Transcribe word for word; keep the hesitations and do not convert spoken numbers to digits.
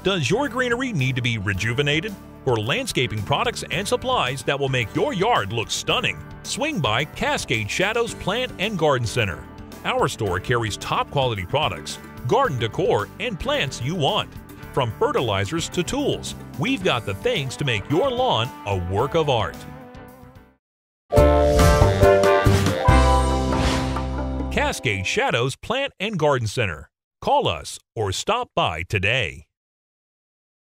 Does your greenery need to be rejuvenated? For landscaping products and supplies that will make your yard look stunning, swing by Cascade Shadows Plant and Garden Center. Our store carries top quality products, garden decor, and plants you want. From fertilizers to tools, we've got the things to make your lawn a work of art. Cascade Shadows Plant and Garden Center. Call us or stop by today.